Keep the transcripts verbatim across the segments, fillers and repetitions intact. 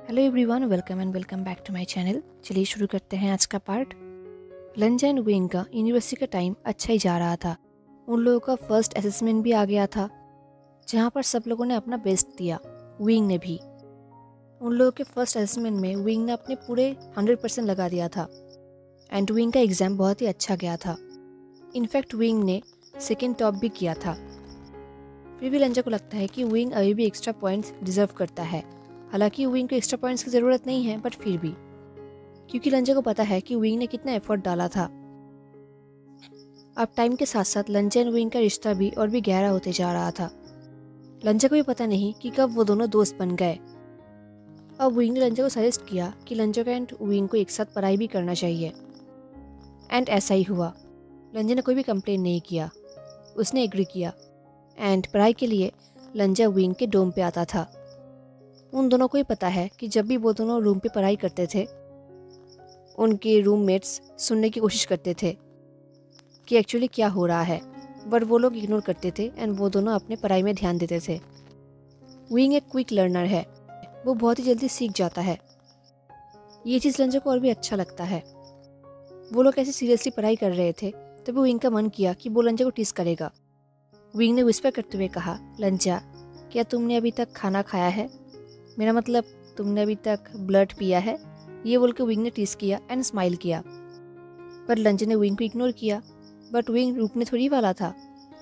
Hello everyone, welcome and welcome back to my channel. चलिए शुरू करते हैं आज का पार्ट। लंजा एंड विंग का यूनिवर्सिटी का टाइम अच्छा ही जा रहा था। उन लोगों का फर्स्ट असेसमेंट भी आ गया था, जहां पर सब लोगों ने अपना बेस्ट दिया। विंग ने भी। उन लोगों के फर्स्ट असेसमेंट में विंग ने अपने पूरे हंड्रेड परसेंट लगा दिया था एंड विंग का एग्ज़ाम बहुत ही अच्छा गया था। इनफैक्ट विंग ने सेकेंड टॉप भी किया था। फिर भी लंजा को लगता है कि विंग अभी भी एक्स्ट्रा पॉइंट्स डिजर्व करता है। हालांकि विंग को एक्स्ट्रा पॉइंट्स की ज़रूरत नहीं है, बट फिर भी, क्योंकि लंजा को पता है कि विंग ने कितना एफर्ट डाला था। अब टाइम के साथ साथ लंजा एंड विंग का रिश्ता भी और भी गहरा होते जा रहा था। लंजा को भी पता नहीं कि कब वो दोनों दोस्त बन गए। अब विंग ने लंजा को सजेस्ट किया कि लंजा का एंड विंग को एक साथ पढ़ाई भी करना चाहिए, एंड ऐसा ही हुआ। लंजा ने कोई भी कंप्लेन नहीं किया, उसने एग्री किया एंड पढ़ाई के लिए लंजा विंग के डोम पे आता था। उन दोनों को ही पता है कि जब भी वो दोनों रूम पे पढ़ाई करते थे, उनके रूममेट्स सुनने की कोशिश करते थे कि एक्चुअली क्या हो रहा है, बट वो लोग इग्नोर करते थे एंड वो दोनों अपने पढ़ाई में ध्यान देते थे। विंग एक क्विक लर्नर है, वो बहुत ही जल्दी सीख जाता है। ये चीज़ लंजा को और भी अच्छा लगता है। वो लोग ऐसे सीरियसली पढ़ाई कर रहे थे तभी विंग का मन किया कि वो लंजा को टीस करेगा। विंग ने विस्पर करते हुए कहा, लंजा, क्या तुमने अभी तक खाना खाया है? मेरा मतलब, तुमने अभी तक ब्लड पिया है? ये बोल के विंग ने टीस किया एंड स्माइल किया। पर लंजा ने विंग को इग्नोर किया, बट विंग रुकने थोड़ी वाला था।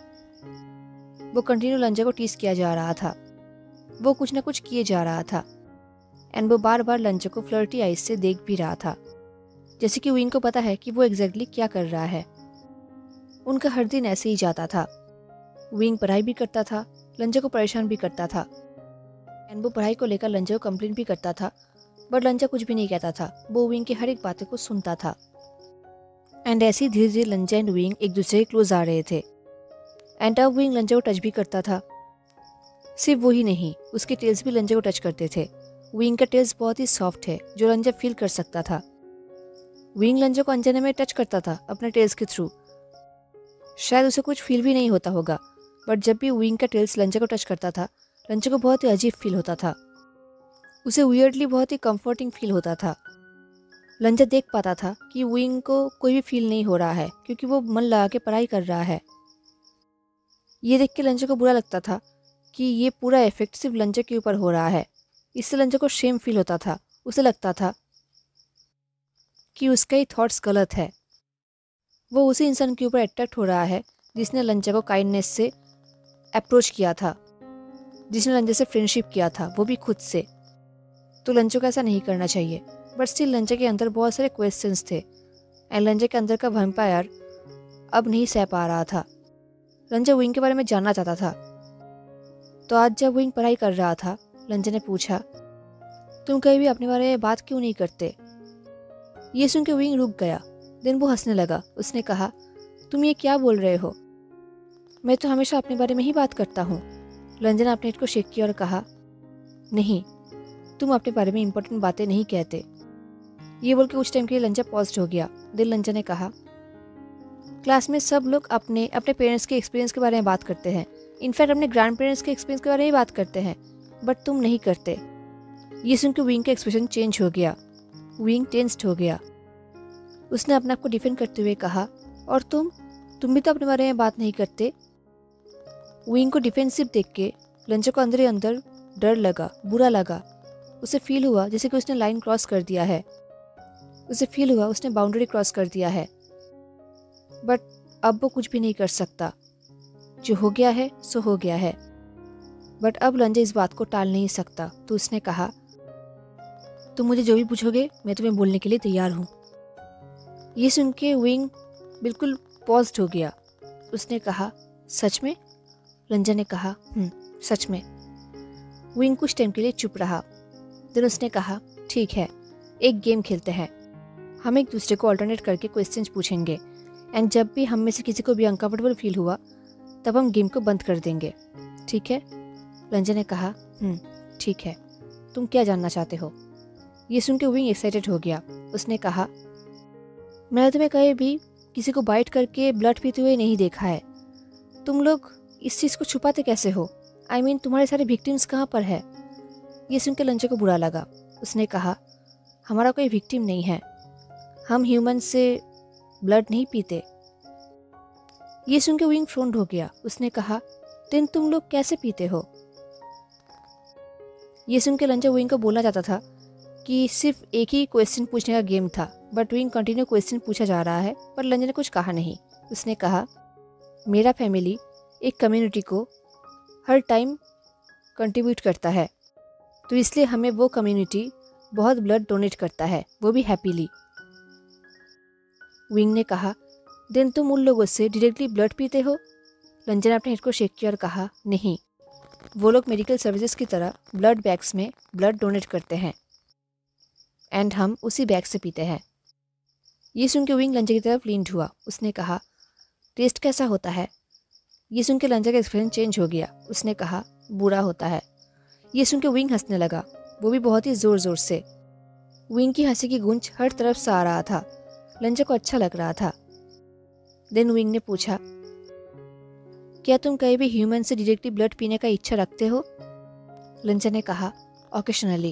वो कंटिन्यू लंजा को टीस किया जा रहा था। वो कुछ ना कुछ किए जा रहा था एंड वो बार बार लंजा को फ्लर्टी आइज से देख भी रहा था, जैसे कि विंग को पता है कि वो एग्जैक्टली क्या कर रहा है। उनका हर दिन ऐसे ही जाता था। विंग पढ़ाई भी करता था, लंजा को परेशान भी करता था एंड वो पढ़ाई को लेकर लंजा को कंप्लेन भी करता था, बट लंजा कुछ भी नहीं कहता था। वो विंग की हर एक बातें को सुनता था एंड ऐसे ही धीरे धीरे लंजा एंड विंग एक दूसरे के क्लोज आ रहे थे। एंड अब विंग लंजा को टच भी करता था। सिर्फ वही नहीं, उसके टेल्स भी लंजा को टच करते थे। विंग का टेल्स बहुत ही सॉफ्ट है, जो लंजा फील कर सकता था। विंग लंजा को अनजाने में टच करता था अपने टेल्स के थ्रू। शायद उसे कुछ फील भी नहीं होता होगा, बट जब भी विंग का टेल्स लंजा को टच करता था, लंजा को बहुत ही अजीब फील होता था। उसे वियर्डली बहुत ही कंफर्टिंग फील होता था। लंजा देख पाता था कि विंग को कोई भी फील नहीं हो रहा है, क्योंकि वो मन लगा के पढ़ाई कर रहा है। ये देख के लंजा को बुरा लगता था कि ये पूरा इफेक्ट सिर्फ लंजा के ऊपर हो रहा है। इससे लंजा को शेम फील होता था। उसे लगता था कि उसका ही थॉट्स गलत है। वो उसी इंसान के ऊपर अट्रैक्ट हो रहा है जिसने लंजा को काइंडनेस से अप्रोच किया था, जिसने लंजा से फ्रेंडशिप किया था, वो भी खुद से। तो लंजा को ऐसा नहीं करना चाहिए, बट स्टिल लंजा के अंदर बहुत सारे क्वेश्चंस थे एंड लंजा के अंदर का वैम्पायर अब नहीं सह पा रहा था। लंजा विंग के बारे में जानना चाहता था। तो आज जब विंग पढ़ाई कर रहा था, लंजा ने पूछा, तुम कभी भी अपने बारे में बात क्यों नहीं करते? ये सुन के विंग रुक गया। देन वो हंसने लगा। उसने कहा, तुम ये क्या बोल रहे हो? मैं तो हमेशा अपने बारे में ही बात करता हूँ। लंजा ने अपने हेड को शेक किया और कहा, नहीं, तुम अपने बारे में इंपॉर्टेंट बातें नहीं कहते। ये बोल के कुछ टाइम के लिए लंजा पॉज्ड हो गया। देन लंजा ने कहा, क्लास में सब लोग अपने अपने पेरेंट्स के एक्सपीरियंस के बारे में बात करते हैं। इनफैक्ट अपने ग्रैंड पेरेंट्स के एक्सपीरियंस के बारे में बात करते हैं, बट तुम नहीं करते। ये सुन के विंग का एक्सप्रेशन चेंज हो गया। विंग टेंस्ड हो गया। उसने अपने आप को डिफेंड करते हुए कहा, और तुम तुम भी तो अपने बारे में बात नहीं करते। विंग को डिफेंसिव देख के लंजा को अंदर ही अंदर डर लगा, बुरा लगा। उसे फील हुआ जैसे कि उसने लाइन क्रॉस कर दिया है। उसे फील हुआ उसने बाउंड्री क्रॉस कर दिया है। बट अब वो कुछ भी नहीं कर सकता। जो हो गया है सो हो गया है। बट अब लंजा इस बात को टाल नहीं सकता। तो उसने कहा, तुम मुझे जो भी पूछोगे मैं तुम्हें बोलने के लिए तैयार हूँ। ये सुन के विंग बिल्कुल पॉज्ड हो गया। उसने कहा, सच में? लंजा ने कहा, हम्म सच में। विंग कुछ टाइम के लिए चुप रहा। फिर उसने कहा, ठीक है, एक गेम खेलते हैं। हम एक दूसरे को अल्टरनेट करके क्वेश्चंस पूछेंगे एंड जब भी हम में से किसी को भी अनकंफर्टेबल फील हुआ तब हम गेम को बंद कर देंगे, ठीक है? लंजा ने कहा, हम्म ठीक है। तुम क्या जानना चाहते हो? ये सुन के विंग एक्साइटेड हो गया। उसने कहा, मैंने तुम्हें कहीं भी किसी को बाइट करके ब्लड पीते हुए नहीं देखा है। तुम लोग इस चीज़ को छुपाते कैसे हो? आई I मीन mean, तुम्हारे सारे विक्टिम्स कहाँ पर है? ये सुन के लंजा को बुरा लगा। उसने कहा, हमारा कोई विक्टिम नहीं है, हम ह्यूमन से ब्लड नहीं पीते। ये सुन के विंग फ्रोन्ड हो गया। उसने कहा, देन तुम लोग कैसे पीते हो? ये सुन के लंजा विंग को बोलना चाहता था कि सिर्फ एक ही क्वेश्चन पूछने का गेम था, बट विंग कंटिन्यू क्वेश्चन पूछा जा रहा है, पर लंजा ने कुछ कहा नहीं। उसने कहा, मेरा फैमिली एक कम्युनिटी को हर टाइम कंट्रीब्यूट करता है, तो इसलिए हमें वो कम्युनिटी बहुत ब्लड डोनेट करता है, वो भी हैप्पीली। विंग ने कहा, देन तुम उन लोगों से डायरेक्टली ब्लड पीते हो? लंजा ने अपने हेड को शेक किया और कहा, नहीं, वो लोग मेडिकल सर्विसेज की तरह ब्लड बैग्स में ब्लड डोनेट करते हैं एंड हम उसी बैग से पीते हैं। ये सुन के विंग लंजा की तरफ लीन्ड हुआ। उसने कहा, टेस्ट कैसा होता है? ये सुन के लंजा का एक्सप्रेशन चेंज हो गया। उसने कहा, बुरा होता है। ये सुन के विंग हंसने लगा, वो भी बहुत ही ज़ोर ज़ोर से। विंग की हंसी की गूंज हर तरफ से आ रहा था। लंजा को अच्छा लग रहा था। देन विंग ने पूछा, क्या तुम कहीं भी ह्यूमन से डायरेक्टली ब्लड पीने का इच्छा रखते हो? लंजा ने कहा, ऑकेशनली।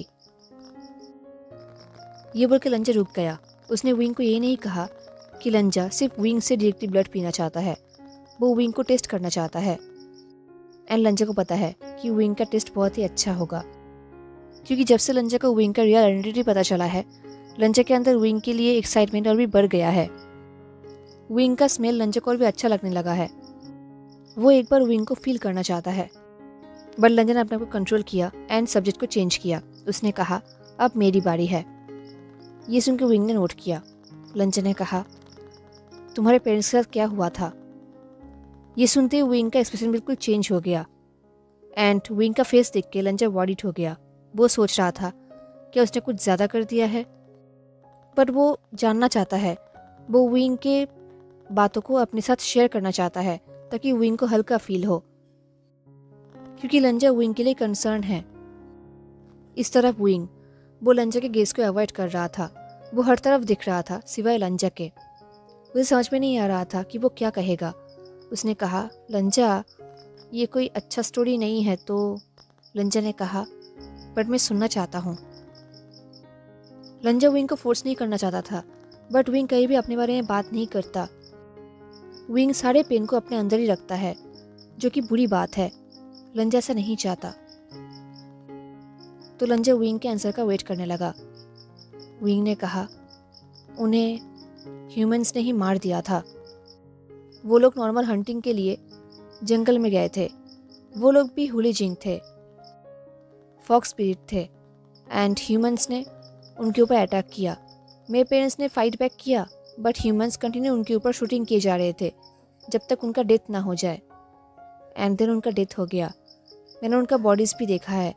ये बोल के लंजा रुक गया। उसने विंग को ये नहीं कहा कि लंजा सिर्फ विंग से डायरेक्टली ब्लड पीना चाहता है, वो विंग को टेस्ट करना चाहता है। एंड लंजा को पता है कि विंग का टेस्ट बहुत ही अच्छा होगा, क्योंकि जब से लंजा को विंग का रियल आइडेंटिटी पता चला है, लंजा के अंदर विंग के लिए एक्साइटमेंट और भी बढ़ गया है। विंग का स्मेल लंजा को और भी अच्छा लगने लगा है। वो एक बार विंग को फील करना चाहता है, बट लंजा ने अपने आप को कंट्रोल किया एंड सब्जेक्ट को चेंज किया। उसने कहा, अब मेरी बारी है। ये सुन के विंग ने नोट किया। लंजा ने कहा, तुम्हारे पेरेंट्स के साथ क्या हुआ था? ये सुनते ही विंग का एक्सप्रेशन बिल्कुल चेंज हो गया एंड विंग का फेस देख के लंजा वॉरिड हो गया। वो सोच रहा था क्या उसने कुछ ज़्यादा कर दिया है, पर वो जानना चाहता है। वो विंग के बातों को अपने साथ शेयर करना चाहता है ताकि विंग को हल्का फील हो, क्योंकि लंजा विंग के लिए कंसर्न है। इस तरफ विंग, वो लंजा के गेज को अवॉइड कर रहा था। वो हर तरफ दिख रहा था सिवाय लंजा के। उसे समझ में नहीं आ रहा था कि वो क्या कहेगा। उसने कहा, लंजा, ये कोई अच्छा स्टोरी नहीं है। तो लंजा ने कहा, बट मैं सुनना चाहता हूँ। लंजा विंग को फोर्स नहीं करना चाहता था, बट विंग कहीं भी अपने बारे में बात नहीं करता। विंग सारे पेन को अपने अंदर ही रखता है, जो कि बुरी बात है। लंजा ऐसा नहीं चाहता। तो लंजा विंग के आंसर का वेट करने लगा। विंग ने कहा, उन्हें ह्यूमंस ने ही मार दिया था। वो लोग नॉर्मल हंटिंग के लिए जंगल में गए थे। वो लोग भी हुली जिंग थे, फॉक्स स्पिरिट थे, एंड ह्यूमंस ने उनके ऊपर अटैक किया। मेरे पेरेंट्स ने फाइट बैक किया, बट ह्यूमंस कंटिन्यू उनके ऊपर शूटिंग किए जा रहे थे जब तक उनका डेथ ना हो जाए। एंड देन उनका डेथ हो गया। मैंने उनका बॉडीज भी देखा है।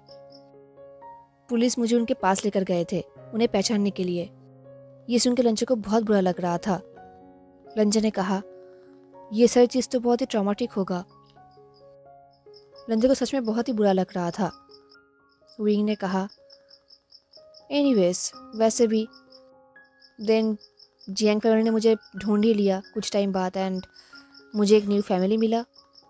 पुलिस मुझे उनके पास लेकर गए थे उन्हें पहचानने के लिए। ये सुन के लंजा को बहुत बुरा लग रहा था। लंजा ने कहा, ये सारी चीज़ तो बहुत ही ट्रॉमेटिक होगा। लंजा को सच में बहुत ही बुरा लग रहा था। विंग ने कहा, एनीवेज, वैसे भी देन जियांग फैमिली ने मुझे ढूंढ ही लिया कुछ टाइम बाद एंड मुझे एक न्यू फैमिली मिला।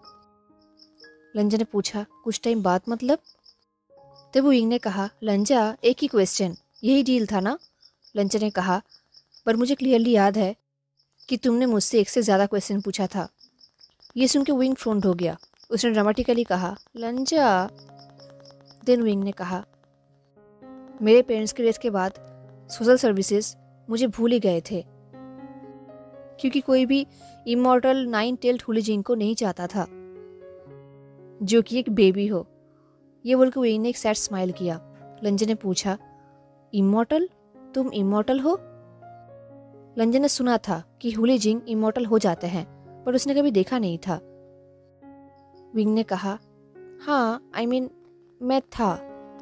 लंजा ने पूछा, कुछ टाइम बाद मतलब? तब विंग ने कहा, लंजा, एक ही क्वेश्चन, यही डील था ना? लंजा ने कहा, पर मुझे क्लियरली याद है कि तुमने मुझसे एक से ज़्यादा क्वेश्चन पूछा था। ये सुन के विंग फ्रोन्ड हो गया। उसने ड्रामेटिकली कहा, लंजा। देन विंग ने कहा, मेरे पेरेंट्स के डेथ के बाद सोशल सर्विसेज मुझे भूल ही गए थे, क्योंकि कोई भी immortal nine tailed huli jing को नहीं चाहता था, जो कि एक बेबी हो। ये बोलकर विंग ने एक सैड स्माइल किया। लंजा ने पूछा, इमॉर्टल? तुम इमॉर्टल हो? लंजा ने सुना था कि हुली जिंग इमॉर्टल हो जाते हैं, पर उसने कभी देखा नहीं था। विंग ने कहा, हाँ, आई I मीन mean, मैं था।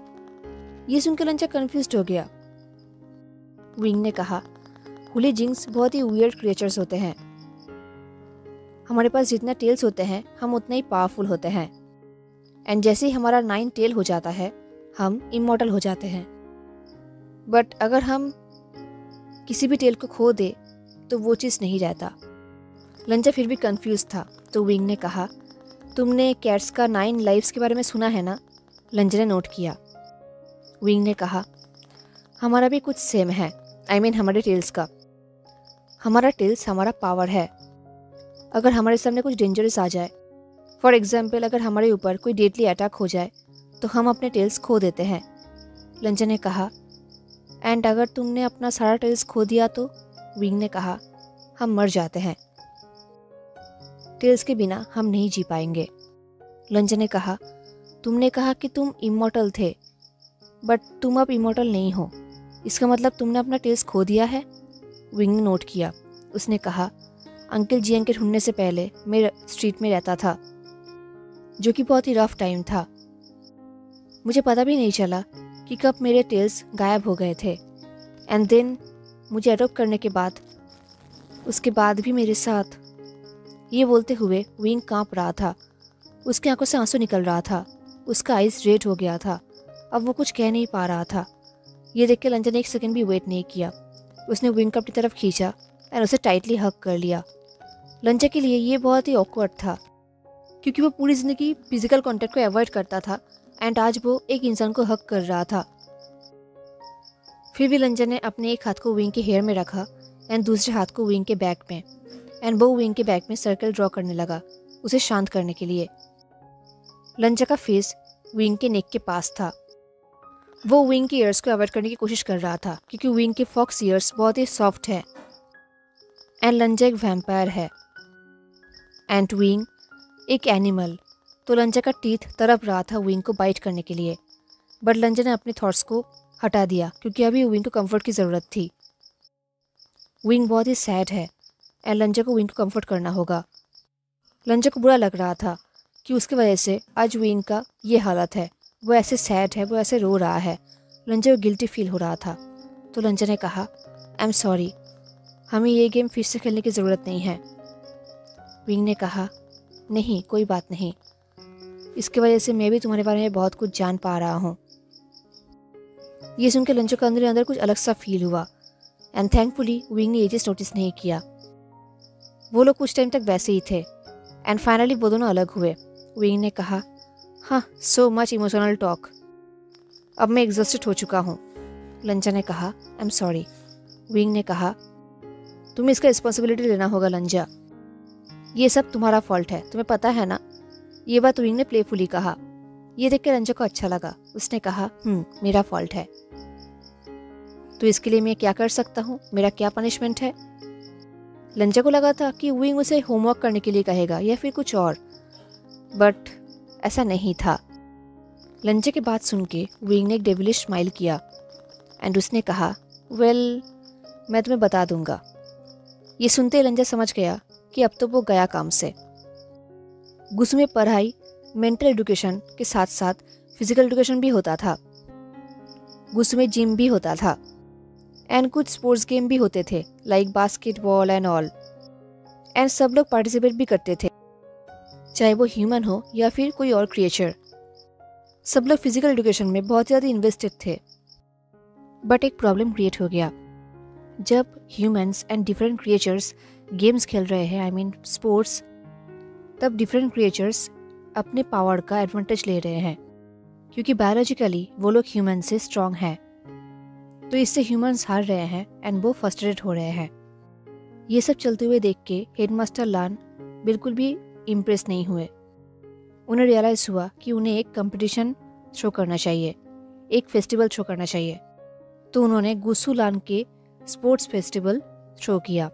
ये सुनकर लंजा कंफ्यूज्ड हो गया। विंग ने कहा, हुली जिंग्स बहुत ही वियर्ड क्रिएचर्स होते हैं। हमारे पास जितना टेल्स होते हैं हम उतना ही पावरफुल होते हैं, एंड जैसे ही हमारा नाइन टेल हो जाता है हम इमॉर्टल हो जाते हैं। बट अगर हम किसी भी टेल को खो दे तो वो चीज़ नहीं रहता। लंजा फिर भी कंफ्यूज था। तो विंग ने कहा, तुमने कैट्स का नाइन लाइफ्स के बारे में सुना है ना? लंजा ने नोट किया। विंग ने कहा, हमारा भी कुछ सेम है, आई I मीन mean, हमारे टेल्स का। हमारा टेल्स हमारा पावर है। अगर हमारे सामने कुछ डेंजरस आ जाए, फॉर एग्जाम्पल अगर हमारे ऊपर कोई डेडली अटैक हो जाए, तो हम अपने टेल्स खो देते हैं। लंजन ने कहा, एंड अगर तुमने अपना सारा टेल्स खो दिया तो? विंग ने कहा, हम मर जाते हैं। टेल्स के बिना हम नहीं जी पाएंगे। लंजन ने कहा, तुमने कहा कि तुम इमॉर्टल थे, बट तुम अब इमॉर्टल नहीं हो। इसका मतलब तुमने अपना टेल्स खो दिया है? विंग ने नोट किया। उसने कहा, अंकल जियांग के ढूंढने से पहले मैं स्ट्रीट में रहता था, जो कि बहुत ही रफ टाइम था। मुझे पता भी नहीं चला कि कब मेरे टेल्स गायब हो गए थे। एंड देन मुझे अडॉप्ट करने के बाद, उसके बाद भी मेरे साथ। ये बोलते हुए विंग कांप रहा था। उसकी आंखों से आंसू निकल रहा था। उसका आइज रेड हो गया था। अब वो कुछ कह नहीं पा रहा था। ये देख के लंजन ने एक सेकंड भी वेट नहीं किया। उसने विंग को अपनी तरफ खींचा एंड उसे टाइटली हग कर लिया। लंजन के लिए ये बहुत ही ऑकवर्ड था, क्योंकि वो पूरी ज़िंदगी फिजिकल कांटेक्ट को अवॉइड करता था एंड आज वो एक इंसान को हग कर रहा था। फिर भी लंजन ने अपने एक हाथ को विंग के हेयर में रखा एंड दूसरे हाथ को विंग के बैक में, एंड वो विंग के बैक में सर्कल ड्रॉ करने लगा, उसे शांत करने के लिए। लंजन का फेस विंग के नेक के पास था। वो विंग के ईयर्स को अवॉइड करने की कोशिश कर रहा था, क्योंकि विंग के फॉक्स ईयर्स बहुत ही सॉफ्ट है एंड लंजन एक वैम्पायर है एंड विंग एक एनिमल। तो लंजन का टीथ तड़प रहा था विंग को बाइट करने के लिए, बट लंजन ने अपने थॉट्स को हटा दिया, क्योंकि अभी विंग को कंफर्ट की ज़रूरत थी। विंग बहुत ही सैड है एंड लंजन को विंग को कंफर्ट करना होगा। लंजन को बुरा लग रहा था कि उसकी वजह से आज विंग का ये हालत है। वो ऐसे सैड है, वो ऐसे रो रहा है। लंजन को गिल्टी फील हो रहा था। तो लंजन ने कहा, आई एम सॉरी, हमें ये गेम फिर से खेलने की ज़रूरत नहीं है। विंग ने कहा, नहीं कोई बात नहीं, इसकी वजह से मैं भी तुम्हारे बारे में बहुत कुछ जान पा रहा हूँ। ये सुनकर लंजन को अंदर अंदर कुछ अलग सा फील हुआ एंड थैंकफुली विंग ने ये चीज़ नोटिस नहीं किया। वो लोग कुछ टाइम तक वैसे ही थे एंड फाइनली वो दोनों अलग हुए। विंग ने कहा, हाँ सो मच इमोशनल टॉक, अब मैं एग्जॉस्टेड हो चुका हूँ। लंजन ने कहा, आई एम सॉरी। विंग ने कहा, तुम्हें इसका रिस्पॉन्सिबिलिटी लेना होगा लंजा, ये सब तुम्हारा फॉल्ट है, तुम्हें पता है ना। ये बात विंग ने प्लेफुली कहा। ये देख के लंजा को अच्छा लगा। उसने कहा, हम्म मेरा फॉल्ट है, तो इसके लिए मैं क्या कर सकता हूँ, मेरा क्या पनिशमेंट है। लंजा को लगा था कि विंग उसे होमवर्क करने के लिए कहेगा या फिर कुछ और, बट ऐसा नहीं था। लंजा की बात सुन के विंग ने एक डेविलिश स्माइल किया एंड उसने कहा, वेल well, मैं तुम्हें बता दूंगा। ये सुनते लंजा समझ गया कि अब तो वो गया काम से। गुस्सू में पढ़ाई, मेंटल एजुकेशन के साथ साथ फिजिकल एजुकेशन भी होता था। गुस्सू में जिम भी होता था एंड कुछ स्पोर्ट्स गेम भी होते थे, like basketball and all. And सब लोग पार्टिसिपेट भी करते थे, चाहे वो ह्यूमन हो या फिर कोई और क्रिएचर। सब लोग फिजिकल एजुकेशन में बहुत ज़्यादा इन्वेस्टेड थे। बट एक प्रॉब्लम क्रिएट हो गया। जब humans and different creatures games खेल रहे हैं, आई मीन स्पोर्ट्स, तब डिफरेंट क्रिएचर्स अपने पावर का एडवांटेज ले रहे हैं, क्योंकि बायोलॉजिकली वो लोग ह्यूमन से स्ट्रांग हैं। तो इससे ह्यूमंस हार रहे हैं एंड वो फ्रस्ट्रेटेड हो रहे हैं। ये सब चलते हुए देख के हेडमास्टर लान बिल्कुल भी इम्प्रेस नहीं हुए। उन्हें रियलाइज़ हुआ कि उन्हें एक कंपटीशन थ्रो करना चाहिए, एक फेस्टिवल थ्रो करना चाहिए। तो उन्होंने गुस्सू लान के स्पोर्ट्स फेस्टिवल थ्रो किया।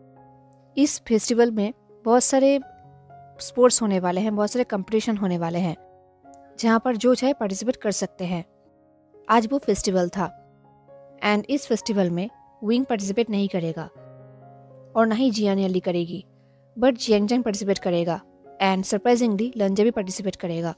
इस फेस्टिवल में बहुत सारे स्पोर्ट्स होने वाले हैं, बहुत सारे कंपटीशन होने वाले हैं, जहाँ पर जो चाहे पार्टिसिपेट कर सकते हैं। आज वो फेस्टिवल था एंड इस फेस्टिवल में विंग पार्टिसिपेट नहीं करेगा और ना ही जियान अली करेगी, बट जियांगजांग पार्टिसिपेट करेगा एंड सरप्राइजिंगली लंजा भी पार्टिसिपेट करेगा।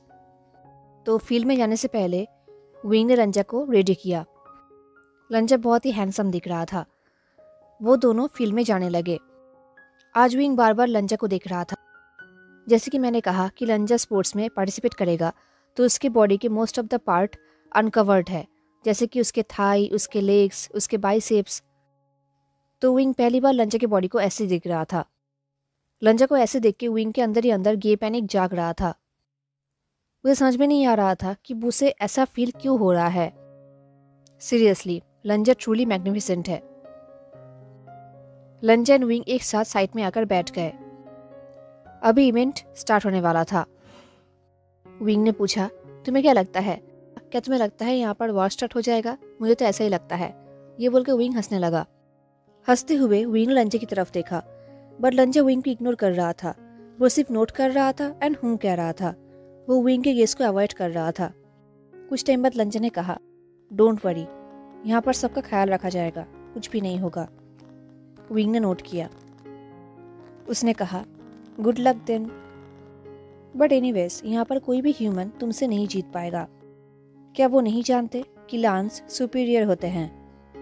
तो फील्ड में जाने से पहले विंग ने लंजा को रेडी किया। लंजा बहुत ही हैंडसम दिख रहा था। वो दोनों फील्ड में जाने लगे। आज विंग बार बार लंजा को देख रहा था। जैसे कि मैंने कहा कि लंजा स्पोर्ट्स में पार्टिसिपेट करेगा, तो उसके बॉडी के most of the part uncovered है, जैसे कि उसके थाई, उसके लेग्स, उसके बाइसेप्स। तो विंग पहली बार लंजा के बॉडी को ऐसे दिख रहा था। लंजा को ऐसे देख के विंग के अंदर ही अंदर गे पैनिक जाग रहा था। उसे समझ में नहीं आ रहा था कि उसे ऐसा फील क्यों हो रहा है। सीरियसली लंजा ट्रूली मैग्निफिसेंट है। लंजा एंड विंग एक साथ साइड में आकर बैठ गए। अभी इवेंट स्टार्ट होने वाला था। विंग ने पूछा, तुम्हें क्या लगता है, क्या तुम्हें लगता है यहाँ पर वॉर स्टार्ट हो जाएगा? मुझे तो ऐसा ही लगता है। ये बोलकर विंग हंसने लगा। हंसते हुए विंग ने लंजा की तरफ देखा, बट लंजा विंग को इग्नोर कर रहा था। वो सिर्फ नोट कर रहा था एंड हूँ कह रहा था। वो विंग के गेस को अवॉइड कर रहा था। कुछ टाइम बाद लंजा ने कहा, डोंट वरी, यहाँ पर सबका ख्याल रखा जाएगा, कुछ भी नहीं होगा। विंग ने नोट किया। उसने कहा, good luck then. But anyways, यहाँ पर कोई भी ह्यूमन तुमसे नहीं जीत पाएगा। क्या वो नहीं जानते कि लांस सुपीरियर होते हैं?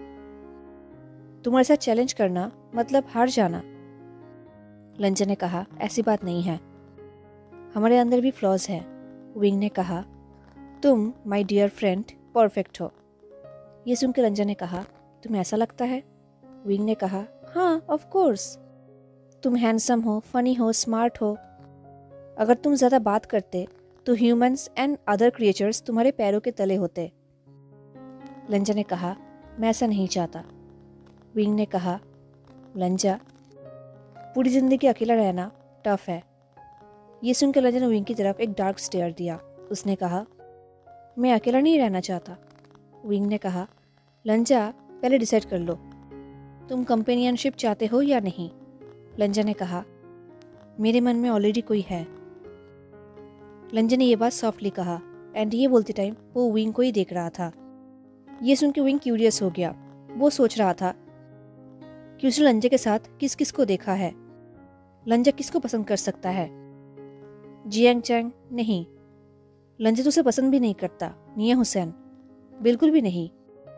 तुम्हारे साथ चैलेंज करना मतलब हार जाना। लंजा ने कहा, ऐसी बात नहीं है, हमारे अंदर भी फ्लॉज है। विंग ने कहा, तुम माय डियर फ्रेंड परफेक्ट हो। ये सुनकर लंजा ने कहा, तुम्हें ऐसा लगता है? विंग ने कहा, हाँ ऑफ कोर्स, तुम हैंडसम हो, फनी हो, स्मार्ट हो। अगर तुम ज़्यादा बात करते तो ह्यूमंस एंड अदर क्रिएचर्स तुम्हारे पैरों के तले होते। लंजा ने कहा, मैं ऐसा नहीं चाहता। विंग ने कहा, लंजा, पूरी जिंदगी अकेला रहना टफ है। ये सुनकर लंजा ने विंग की तरफ एक डार्क स्टेयर दिया। उसने कहा, मैं अकेला नहीं रहना चाहता। विंग ने कहा, लंजा, पहले डिसाइड कर लो, तुम कंपेनियनशिप चाहते हो या नहीं। लंजा ने कहा, मेरे मन में ऑलरेडी कोई है। लंजा ने यह बात सॉफ्टली कहा एंड ये बोलते टाइम वो विंग को ही देख रहा था। ये सुन के विंग क्यूरियस हो गया। वो सोच रहा था कि उसने लंजा के साथ किस किस को देखा है। लंजा किसको पसंद कर सकता है? जियांग चैंग नहीं, लंजा तो उसे पसंद भी नहीं करता। निया हुसैन बिल्कुल भी नहीं।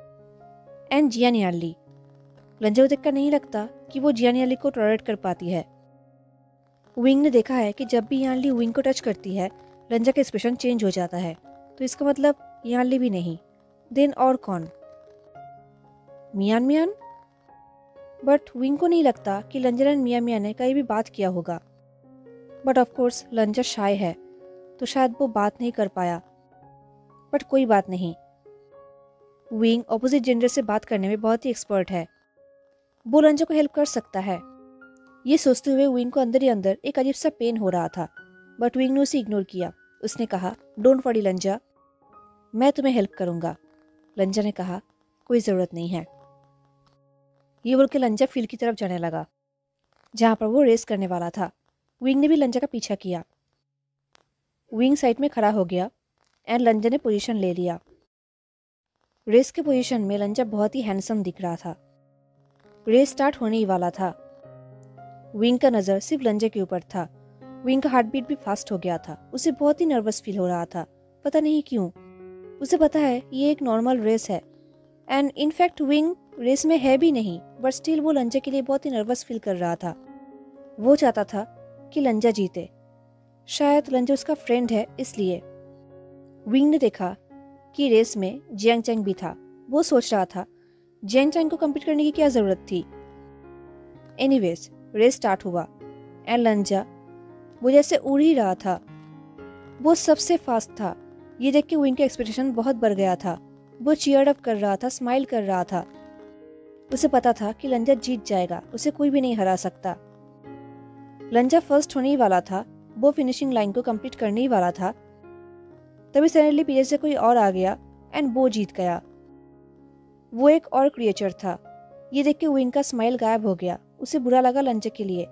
एंड जियान याली, लंजा को देखकर नहीं लगता कि वो जियान याली को टॉलरेट कर पाती है। विंग ने देखा है कि जब भी यानली विंग को टच करती है लंजा का एक्सप्रेशन चेंज हो जाता है, तो इसका मतलब यानली भी नहीं। देन और कौन? मियान मियान? बट विंग को नहीं लगता कि लंजा एंड मियां मियां ने कहीं भी बात किया होगा। बट ऑफ कोर्स लंजा शाय है तो शायद वो बात नहीं कर पाया। बट कोई बात नहीं, विंग ऑपोजिट जेंडर से बात करने में बहुत ही एक्सपर्ट है। वो लंजा को हेल्प कर सकता है। ये सोचते हुए विंग को अंदर ही अंदर एक अजीब सा पेन हो रहा था, बट विंग ने उसे इग्नोर किया। उसने कहा, डोंट वरी लंजा, मैं तुम्हें हेल्प करूंगा। लंजा ने कहा, कोई ज़रूरत नहीं है। ये बोल के लंजा फील्ड की तरफ जाने लगा जहाँ पर वो रेस करने वाला था। विंग ने भी लंजा का पीछा किया। विंग साइड में खड़ा हो गया एंड लंजा ने पोजीशन ले लिया। रेस के पोजीशन में लंजा बहुत ही हैंडसम दिख रहा था। रेस स्टार्ट होने ही वाला था। विंग का नज़र सिर्फ लंजा के ऊपर था। विंग का हार्ट बीट भी फास्ट हो गया था। उसे बहुत ही नर्वस फील हो रहा था, पता नहीं क्यों। उसे पता है ये एक नॉर्मल रेस है एंड इनफैक्ट विंग रेस में है भी नहीं, बट स्टिल वो लंजा के लिए बहुत ही नर्वस फील कर रहा था। वो चाहता था कि लंजा जीते। शायद लंजा उसका फ्रेंड है इसलिए। विंग ने देखा कि रेस में जियांग चैंग भी था। वो सोच रहा था जियांग चैंग को कम्पीट करने की क्या ज़रूरत थी। एनीवेज, रेस स्टार्ट हुआ एंड लंजा वो जैसे उड़ ही रहा था। वो सबसे फास्ट था। ये देख के विंग का एक्सपेक्टेशन बहुत बढ़ गया था। वो चीयर अप कर रहा था, स्माइल कर रहा था। उसे पता था कि लंजा जीत जाएगा, उसे कोई भी नहीं हरा सकता। लंजा फर्स्ट होने ही वाला था। वो फिनिशिंग लाइन को कंप्लीट करने ही वाला था, तभी सडनली पीछे से कोई और आ गया एंड वो जीत गया। वो एक और क्रिएचर था। ये देख के विंग का स्माइल गायब हो गया। उसे बुरा लगा लंजा के लिए।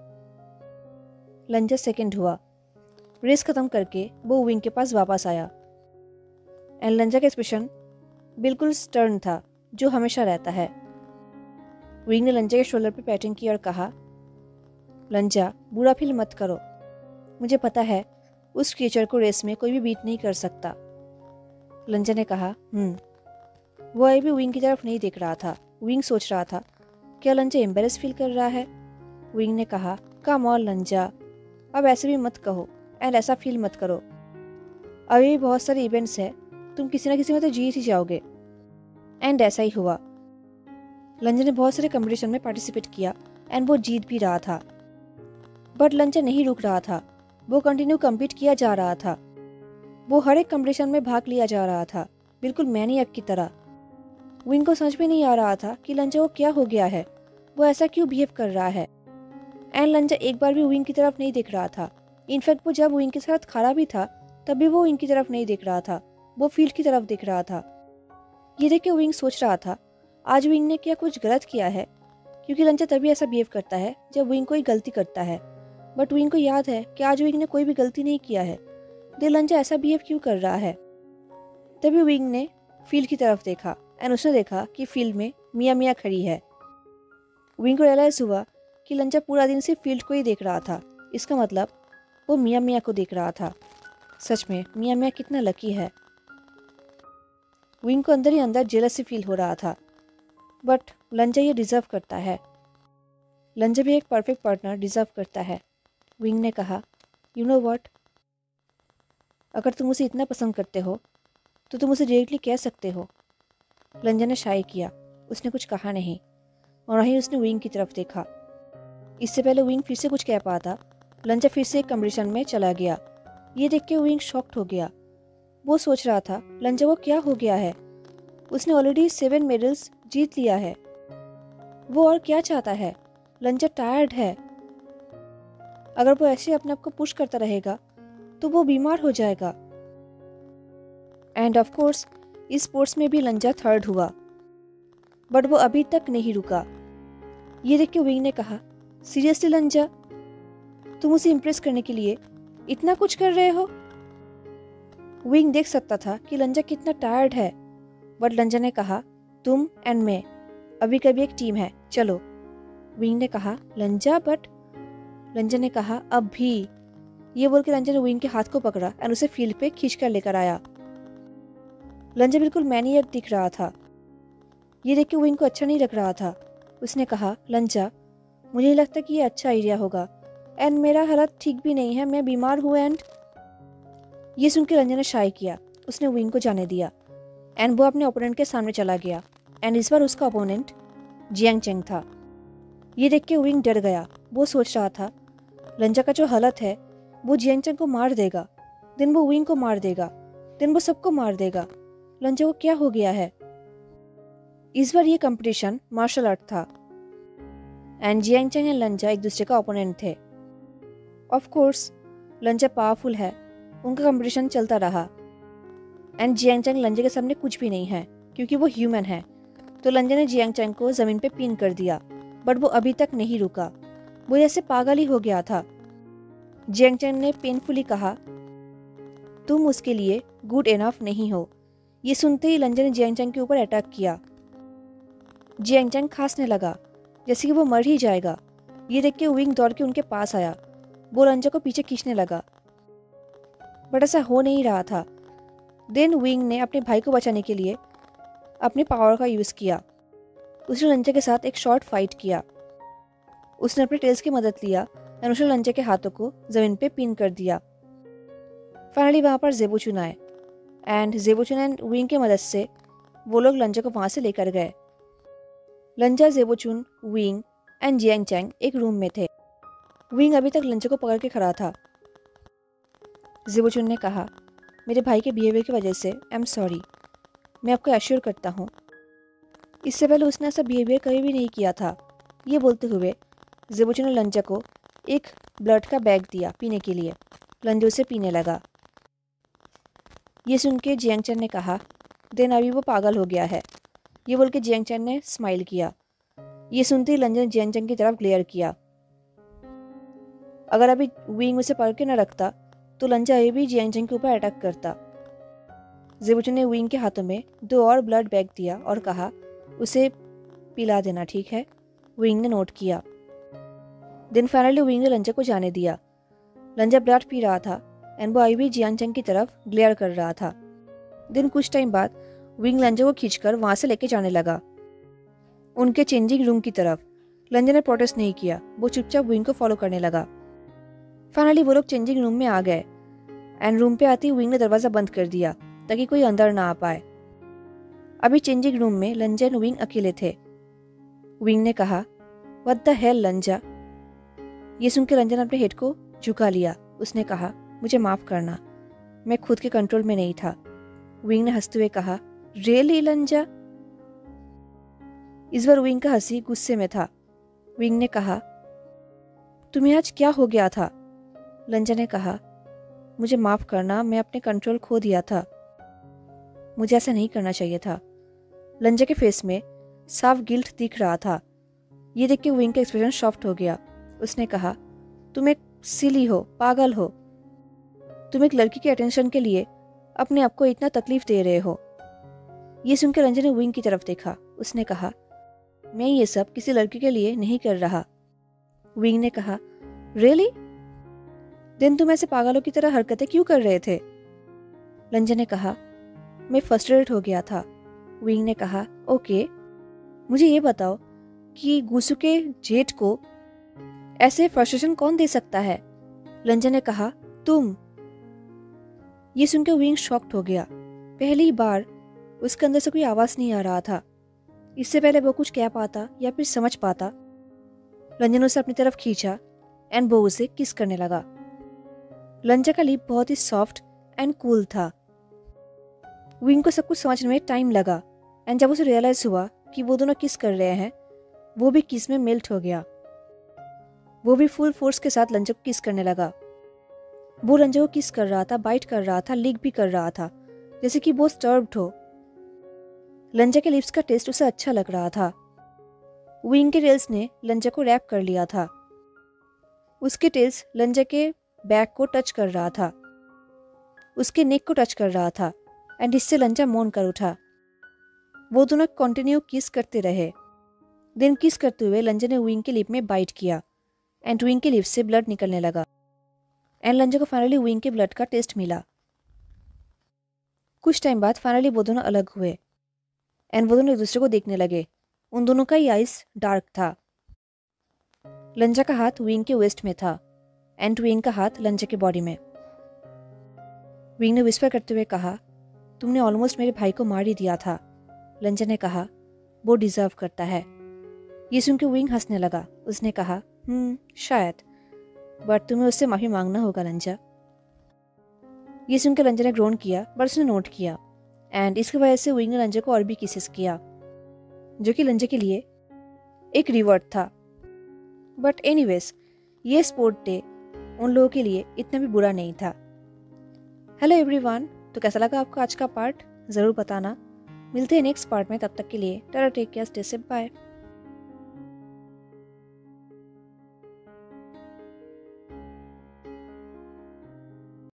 लंजा सेकंड हुआ। रेस खत्म करके वो विंग के पास वापस आया एंड लंजा का एक्सप्रेशन बिल्कुल स्टर्न था, जो हमेशा रहता है। विंग ने लंजा के शोल्डर पे पैटिंग की और कहा, लंजा, बुरा फील मत करो। मुझे पता है उस क्रिएचर को रेस में कोई भी बीट नहीं कर सकता। लंजा ने कहा, हम्म। वो अभी भी विंग की तरफ नहीं देख रहा था। विंग सोच रहा था, क्या लंजा एम्बेरस फील कर रहा है? विंग ने कहा, कम ऑन लंजा, अब ऐसे भी मत कहो एंड ऐसा फील मत करो। अभी भी बहुत सारे इवेंट्स है, तुम किसी ना किसी में तो जीत ही जाओगे। एंड ऐसा ही हुआ। लंजा ने बहुत सारे कंपटीशन में पार्टिसिपेट किया एंड वो जीत भी रहा था। बट लंजा नहीं रुक रहा था। वो कंटिन्यू कम्पीट किया जा रहा था। वो हर एक कंपटीशन में भाग लिया जा रहा था, बिल्कुल मैनियक की तरह। विंग को समझ में नहीं आ रहा था कि लंजा को क्या हो गया है, वो ऐसा क्यों बिहेव कर रहा है। एंड लंजा एक बार भी विंग की तरफ नहीं देख रहा था। इनफैक्ट वो जब विंग के साथ खड़ा भी था तब भी वो विंग की तरफ नहीं देख रहा था, वो फील्ड की तरफ देख रहा था। ये देख के विंग सोच रहा था आज विंग ने क्या कुछ गलत किया है, क्योंकि लंजा तभी ऐसा बिहेव करता है जब विंग कोई गलती करता है। बट विंग को याद है कि आज विंग ने कोई भी गलती नहीं किया है, तो लंजा ऐसा बिहेव क्यों कर रहा है। तभी विंग ने फील्ड की तरफ देखा एंड उसने देखा कि फील्ड में मिया मिया खड़ी है। विंग को रियलाइज हुआ कि लंजा पूरा दिन सिर्फ फील्ड को ही देख रहा था, इसका मतलब वो मिया मिया को देख रहा था। सच में मिया मिया कितना लकी है। विंग को अंदर ही अंदर जेलसी फील हो रहा था, बट लंजा ये डिजर्व करता है। लंजा भी एक परफेक्ट पार्टनर डिजर्व करता है। विंग ने कहा, यू नो व्हाट, अगर तुम उसे इतना पसंद करते हो तो तुम उसे डायरेक्टली कह सकते हो। लंजा ने शाय किया, उसने कुछ कहा नहीं और वहीं उसने विंग की तरफ देखा। इससे पहले विंग फिर से कुछ कह पाता, लंजा फिर से एक कंपटीशन में चला गया। ये देख के विंग शॉक्ड हो गया। वो सोच रहा था लंजा को क्या हो गया है, उसने ऑलरेडी सेवन मेडल्स जीत लिया है, वो और क्या चाहता है। लंजा टायर्ड है, अगर वो ऐसे अपने आप को पुश करता रहेगा तो वो बीमार हो जाएगा। एंड ऑफ कोर्स इस स्पोर्ट्स में भी लंजा थर्ड हुआ, बट वो अभी तक नहीं रुका। ये देख के विंग ने कहा, सीरियसली लंजा, तुम उसे इम्प्रेस करने के लिए इतना कुछ कर रहे हो। विंग देख सकता था कि लंजा कितना टायर्ड है, बट लंजा ने कहा, तुम एंड मैं अभी कभी एक टीम है, चलो। विंग ने कहा, लंजा, बट लंजा ने कहा, अब भी। ये बोल के लंजा ने विंग के हाथ को पकड़ा एंड उसे फील्ड पे खींच कर लेकर आया। लंजा बिल्कुल मैनियक दिख रहा था। ये देख के विंग को अच्छा नहीं लग रहा था। उसने कहा, लंजा, मुझे नहीं लगता कि ये अच्छा आइडिया होगा एंड मेरा हालत ठीक भी नहीं है, मैं बीमार हूँ। एंड ये सुन के लंजा ने शाय किया, उसने विंग को जाने दिया एंड वो अपने ओपोनेंट के सामने चला गया। एंड इस बार उसका ओपोनेंट जियांगचेंग था। ये देख के विंग डर गया। वो सोच रहा था लंजा का जो हालत है वो जियांगचेंग को मार देगा, दिन वो विंग को मार देगा, दिन वो सबको मार देगा। लंजा को क्या हो गया है। इस बार ये कंपटीशन मार्शल आर्ट था एंड जियांगचेंग एंड लंजा एक दूसरे का ओपोनेंट थे। ऑफ कोर्स लंजा पावरफुल है, उनका कंपटीशन चलता रहा एंड जियांगचेंग लंजा के सामने कुछ भी नहीं है क्योंकि वो ह्यूमन है। तो लंजा ने जियांगचेंग को जमीन पे पिन कर दिया, बट वो अभी तक नहीं रुका, वो जैसे पागल ही हो गया था। जियांगचेंग ने पेनफुली कहा, तुम उसके लिए गुड इनफ नहीं हो। ये सुनते ही लंजा ने जियांगचेंग के ऊपर अटैक किया। जियांगचेंग खांसने लगा जैसे कि वो मर ही जाएगा। ये देख के विंग दौड़ के उनके पास आया, वो लंजा को पीछे खींचने लगा, बट ऐसा हो नहीं रहा था। देन विंग ने अपने भाई को बचाने के लिए अपने पावर का यूज़ किया। उसने लंजा के साथ एक शॉर्ट फाइट किया। उसने अपने टेल्स की मदद लिया और उसने लंजा के हाथों को जमीन पे पिन कर दिया। फाइनली वहाँ पर ज़ेबोचुन आए एंड ज़ेबोचुन एंड विंग की मदद से वो लोग लंजा को वहाँ से लेकर गए। लंजा, ज़ेबोचुन, विंग एंड जियांगचेंग एक रूम में थे। विंग अभी तक लंजा को पकड़ के खड़ा था। ज़ेबोचुन ने कहा, मेरे भाई के बिहेवियर की वजह से आई एम सॉरी, मैं आपको एश्योर करता हूँ इससे पहले उसने ऐसा बिहेवियर कभी भी नहीं किया था। ये बोलते हुए ज़ेबोचुन ने लंजा को एक ब्लड का बैग दिया पीने के लिए। लंजा उसे पीने लगा। ये सुन के जियांगचेंग ने कहा, देन अभी वो पागल हो गया है। ये बोल के जियांगचेंग ने स्माइल किया। ये सुनते ही लंजा ने जियांगचेंग की तरफ ग्लेयर किया। अगर अभी विंग उसे पकड़ के न रखता तो लंजा अभी भी जियांगचेंग के ऊपर अटैक करता। ज़ेबोचुन ने विंग के हाथों में दो और ब्लड बैग दिया और कहा, उसे पिला देना, ठीक है। विंग ने नोट किया। देन फाइनली विंग ने लंजा को जाने दिया। लंजा ब्लड पी रहा था एंड वो अभी भी जियांगचेंग की तरफ ग्लेयर कर रहा था। देन कुछ टाइम बाद विंग लंजा को खींचकर वहां से लेके जाने लगा उनके चेंजिंग रूम की तरफ। लंजा ने प्रोटेस्ट नहीं किया, वो चुपचाप विंग को फॉलो करने लगा। फाइनली वो लोग चेंजिंग रूम में आ गए एंड रूम पे आते ही विंग ने दरवाजा बंद कर दिया ताकि कोई अंदर ना आ पाए। अभी चेंजिंग रूम में लंजा एंड विंग अकेले थे। विंग ने कहा, व्हाट द हेल लंजा। ये सुन के लंजा ने अपने हेड को झुका लिया। उसने कहा, मुझे माफ करना, मैं खुद के कंट्रोल में नहीं था। विंग ने हंसते हुए कहा, रियली लंजा। इस बार विंग का हंसी गुस्से में था। विंग ने कहा, तुम्हें आज क्या हो गया था? लंजा ने कहा, मुझे माफ़ करना, मैं अपने कंट्रोल खो दिया था। मुझे ऐसा नहीं करना चाहिए था। लंजा के फेस में साफ गिल्ट दिख रहा था। ये देख के विंग का एक्सप्रेशन सॉफ्ट हो गया। उसने कहा, तुम एक सिली हो, पागल हो। तुम एक लड़की के अटेंशन के लिए अपने आप को इतना तकलीफ दे रहे हो। ये सुनकर रंजन ने विंग की तरफ देखा। उसने कहा, मैं ये सब किसी लड़की के लिए नहीं कर रहा। विंग ने कहा, रियली? दिन तुम ऐसे पागलों की तरह हरकतें क्यों कर रहे थे? लंजन ने कहा, मैं फ्रस्ट्रेटेड हो गया था। विंग ने कहा, ओके, मुझे ये बताओ कि गुसु के जेठ को ऐसे फ्रस्ट्रेशन कौन दे सकता है? लंजन ने कहा, तुम। ये सुनकर विंग शॉक्ड हो गया। पहली बार उसके अंदर से कोई आवाज नहीं आ रहा था। इससे पहले वो कुछ कह पाता या फिर समझ पाता। लंजन उसे अपनी तरफ खींचा एंड वो उसे किस करने लगा। लंजा का लिप बहुत ही सॉफ्ट एंड कूल था। विंग को सब कुछ समझने में टाइम लगा एंड जब उसे रियलाइज हुआ कि वो दोनों किस कर रहे हैं, वो भी किस में मेल्ट हो गया। वो भी फुल फोर्स के साथ लंजा को किस करने लगा। वो लंजा को किस कर रहा था, बाइट कर रहा था, लिक भी कर रहा था, जैसे कि वो स्टर्ब्ड हो। लंजा के लिप्स का टेस्ट उसे अच्छा लग रहा था। विंग के टेल्स ने लंजा को रैप कर लिया था। उसके टेल्स लंजा के बैक को टच कर रहा था, उसके नेक को टच कर रहा था एंड इससे लंजा मौन कर उठा। वो दोनों कंटिन्यू किस करते रहे। दिन किस करते हुए लंजा ने विंग के लिप में बाइट किया एंड विंग के लिप्स से ब्लड निकलने लगा एंड लंजा को फाइनली विंग के ब्लड का टेस्ट मिला। कुछ टाइम बाद फाइनली वो दोनों अलग हुए एंड वो दोनों एक दूसरे को देखने लगे। उन दोनों का ही आइस डार्क था। लंजा का हाथ विंग के वेस्ट में था एंड विंग का हाथ लंजा के बॉडी में। विंग ने विस्पर करते हुए कहा, तुमने ऑलमोस्ट मेरे भाई को मार ही दिया था। लंजा ने कहा, वो डिजर्व करता है। ये सुनकर विंग हंसने लगा। उसने कहा, हम्म शायद, बट तुम्हें उससे माफी मांगना होगा लंजा। ये सुनकर लंजा ने ग्रोन किया, बट उसने नोट किया एंड इसकी वजह से विंग ने लंजा को और भी किसेस किया, जो कि लंजा के लिए एक रिवॉर्ड था। बट एनीवेज, ये स्पोर्ट डे उन लोगों के लिए इतना भी बुरा नहीं था। हेलो एवरीवन, तो कैसा लगा आपको आज का पार्ट? ज़रूर बताना। मिलते हैं नेक्स्ट पार्ट में, तब तक के लिए tata, take care, stay safe, bye.